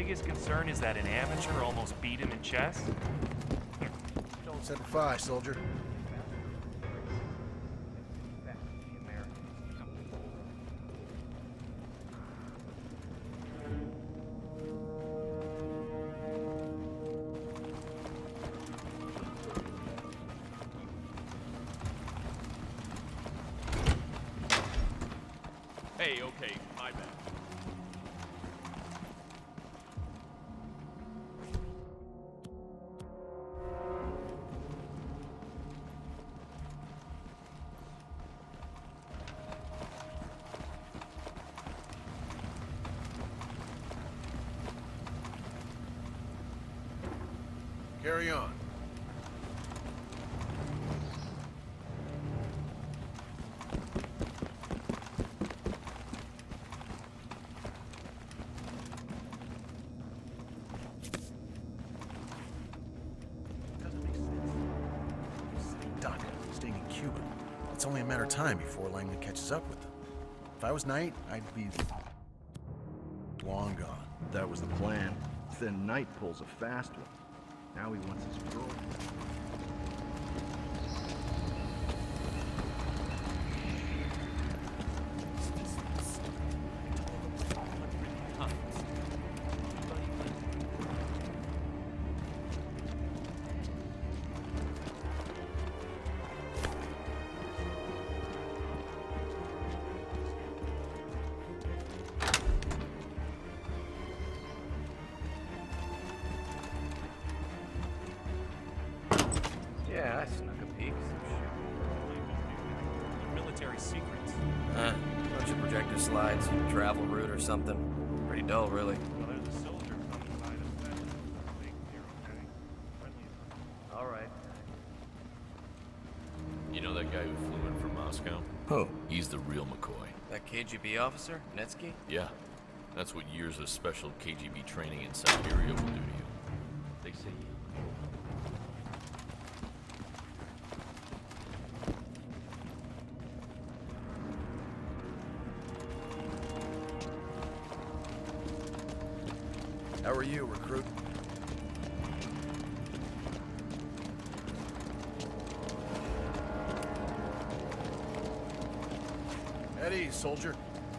biggest concern is that an amateur almost beat him in chess? Don't set fire, soldier. Hey, okay, my bad. Carry on. Doc, staying in Cuba. It's only a matter of time before Langley catches up with them. If I was Knight, I'd be long gone. That was the plan. Then Knight pulls a fast one. Now he wants his girl. Yeah, I snuck a peek. Military secrets. Bunch of projector slides, travel route or something. Pretty dull, really. Well, there's a soldier coming by the fence. I think you're okay. Friendly. All right. You know that guy who flew in from Moscow? Who? He's the real McCoy. That KGB officer, Netsky? Yeah. That's what years of special KGB training in Siberia will do to you. They say How are you, recruit? At ease, soldier.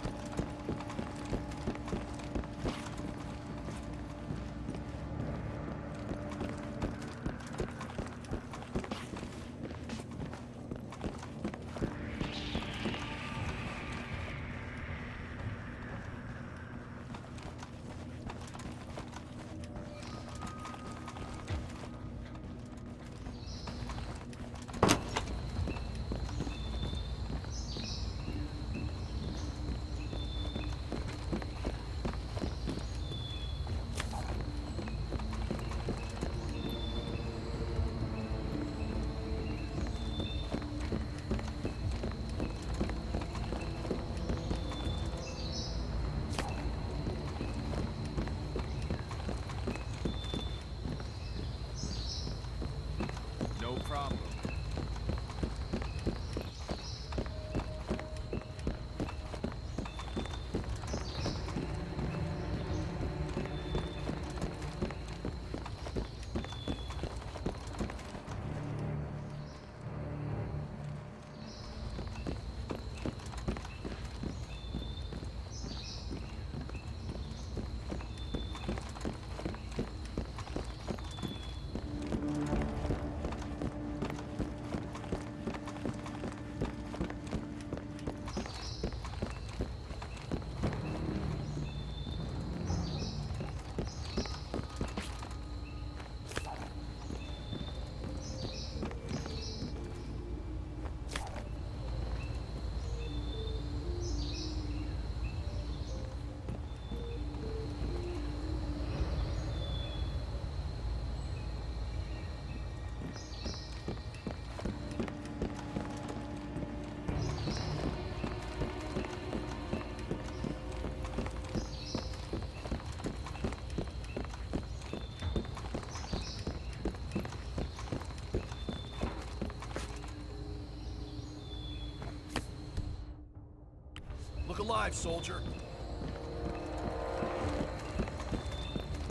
no problem. Look alive, soldier.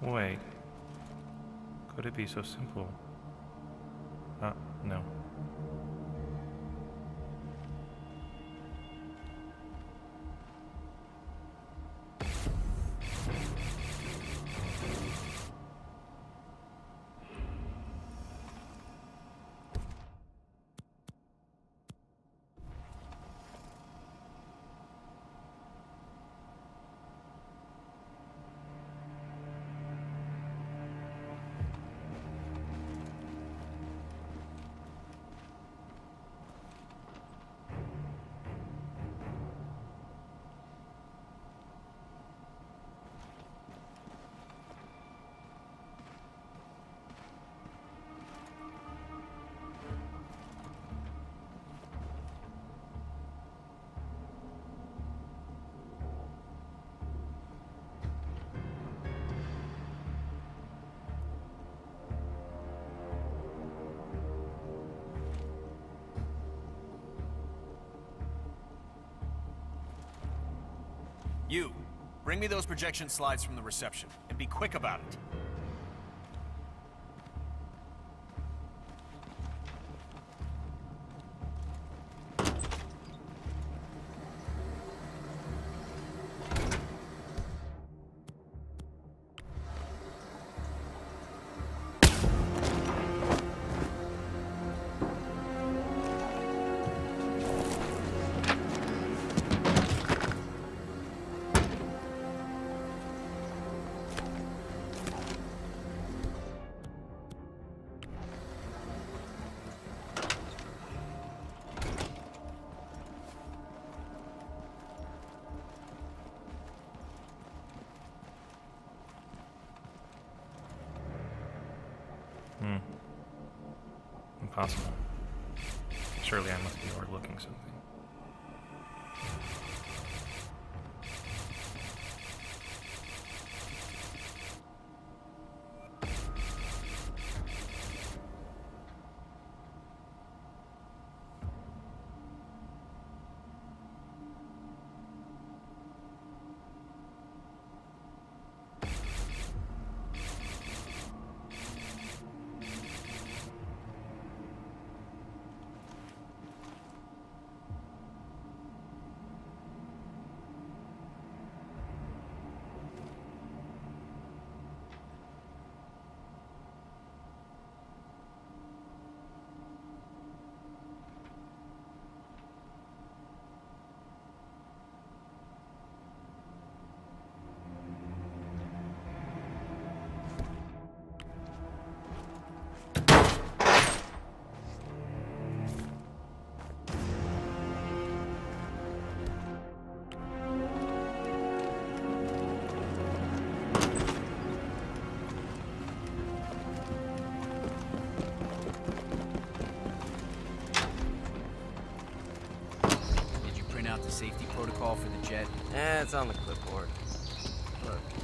Wait. Could it be so simple? No. You, bring me those projection slides from the reception, and be quick about it. Impossible. Surely I must be overlooking something. The safety protocol for the jet? It's on the clipboard. Look.